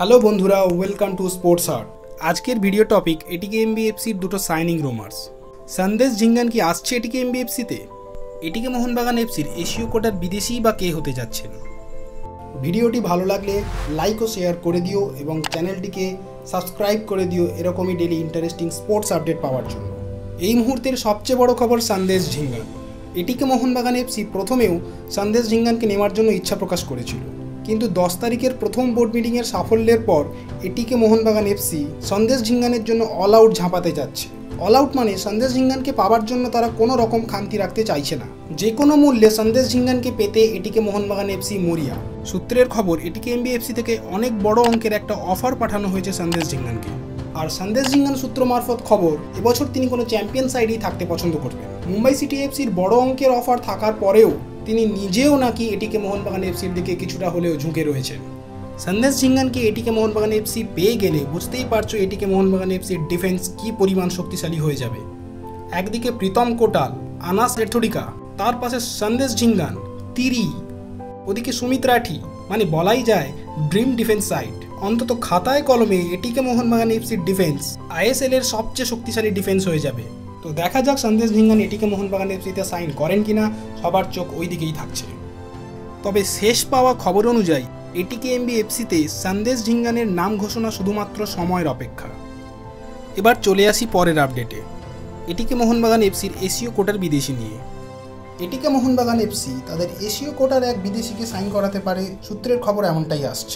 Hello বন্ধুরা, welcome to sports art. আজকের video topic ATK এমবিএফসির দুটো সাইনিং রুমার্স। সন্দেশ ঝিঙ্গান কি আসছে এটিকে এমবিএফসিতে? এটিকে মোহনবাগান এফসির এশীয় কোটার বিদেশি বা কে হতে যাচ্ছেন? ভিডিওটি ভালো লাগলে লাইক ও শেয়ার করে দিও এবং চ্যানেলটিকে সাবস্ক্রাইব করে দিও এরকমই ডেলি ইন্টারেস্টিং স্পোর্টস আপডেট পাওয়ার জন্য। এই মুহূর্তের সবচেয়ে বড় খবর সন্দেশ ঝিঙ্গান। এটিকে মোহনবাগান এফসি প্রথমেও সন্দেশ ঝিঙ্গানকে নেওয়ার জন্য ইচ্ছা প্রকাশ করেছিল, কিন্তু 10 তারিখের প্রথম বোর্ড মিটিংয়ের সাফল্যের পর এটিকে মোহনবাগান এফসি সন্দেশ ঝিঙ্গানের জন্য অল আউট ঝাঁপাতে যাচ্ছে। অল আউট মানে সন্দেশ ঝিঙ্গানকে পাওয়ার জন্য তারা কোনো রকম খামতি রাখতে চাইছে না। যে কোনো মূল্যে সন্দেশ ঝিঙ্গানকে পেতে এটিকে মোহনবাগান এফসি মরিয়া। সূত্রের খবর, এটিকে এমবিএফসি থেকে অনেক বড় অঙ্কের একটা অফার পাঠানো হয়েছে সন্দেশ ঝিঙ্গানকে। আর সন্দেশ ঝিঙ্গান সূত্র মারফত খবর, এবছর তিনি কোনো চ্যাম্পিয়ন সাইডেই থাকতে পছন্দ করবেন। মুম্বাই সিটি এফসির বড় অঙ্কের অফার থাকার পরেও তিনি নিজেও নাকি এটিকে মোহনবাগান এফসির দিকে কিছুটা হলেও ঝুঁকে রয়েছেন। সন্দেশ ঝিঙ্গানকে এটিকে মোহনবাগান এফসি পেয়ে গেলে বুঝতেই পারছো এটিকে মোহনবাগান এফসির ডিফেন্স কি পরিমাণ শক্তিশালী হয়ে যাবে। একদিকে প্রীতম কোটাল, আনাস এথোডিকা, তার পাশে সন্দেশ ঝিঙ্গান, তিরি, ওদিকে সুমিত রাঠি, মানে বলাই যায় ড্রিম ডিফেন্স সাইড। অন্তত খাতায় কলমে এটিকে মোহনবাগান এফসির ডিফেন্স আইএসএল এর সবচেয়ে শক্তিশালী ডিফেন্স হয়ে যাবে। তো দেখা যাক সন্দেশ ঝিঙ্গান এটিকে মোহনবাগান এফসিতে সাইন করেন কিনা, সবার চোখ ওই দিকেই থাকছে। তবে শেষ পাওয়া খবর অনুযায়ী এটিকে এমবিএফসিতে সন্দেশ ঝিঙ্গানের নাম ঘোষণা শুধুমাত্র সময়ের অপেক্ষা। এবার চলে আসি পরের আপডেটে, এটিকে মোহনবাগান এফসির এশীয় কোটার বিদেশি নিয়ে। এটিকে মোহনবাগান এফসি তাদের এশীয় কোটার এক বিদেশিকে সাইন করাতে পারে, সূত্রের খবর এমনটাই আসছে।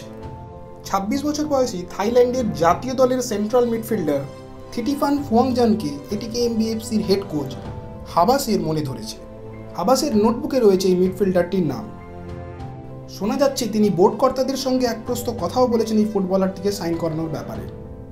26 বছর বয়সী থাইল্যান্ডের জাতীয় দলের সেন্ট্রাল মিডফিল্ডার থিটিফান ফুয়াংজানকে এটিকে এমবিএফসির হেড কোচ হাবাসের মনে ধরেছে। হাবাসের নোটবুকে রয়েছে এই মিডফিল্ডারটির নাম। শোনা যাচ্ছে তিনি বোর্ড কর্তাদের সঙ্গে এক প্রস্ত কথাও বলেছেন এই ফুটবলারটিকে সাইন করানোর ব্যাপারে।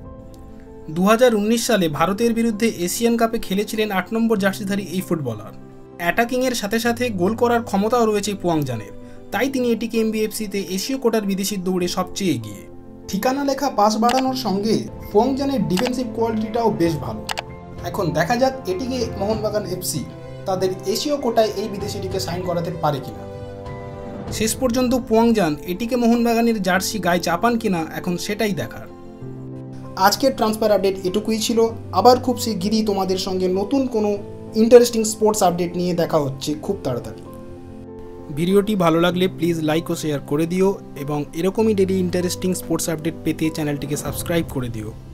2019 সালে ভারতের বিরুদ্ধে এশিয়ান কাপে খেলেছিলেন 8 নম্বর জার্সিধারী এই ফুটবলার। অ্যাটাকিংয়ের সাথে সাথে গোল করার ক্ষমতাও রয়েছে ফুয়াংজানের, তাই তিনি এটিকে এমবিএফসিতে এশীয় কোটার বিদেশির দৌড়ে সবচেয়ে এগিয়ে। ঠিকানা লেখা পাস বাড়ানোর সঙ্গে ফুয়াংজানের ডিফেন্সিভ কোয়ালিটিটাও বেশ ভালো। এখন দেখা যাক এটিকে মোহনবাগান এফসি তাদের এশীয় কোটায় এই বিদেশিটিকে সাইন করাতে পারে কিনা। শেষ পর্যন্ত ফুয়াংজান এটিকে মোহনবাগানের জার্সি গায়ে চাপান কিনা, এখন সেটাই দেখার। আজকের ট্রান্সফার আপডেট এটুকুই ছিল। আবার খুব শিগগিরই তোমাদের সঙ্গে নতুন কোনো ইন্টারেস্টিং স্পোর্টস আপডেট নিয়ে দেখা হচ্ছে খুব তাড়াতাড়ি। ভিডিওটি ভালো লাগলে প্লিজ লাইক ও শেয়ার করে দিও এবং এরকমই ডেলি ইন্টারেস্টিং স্পোর্টস আপডেট পেতে চ্যানেলটিকে সাবস্ক্রাইব করে দিও।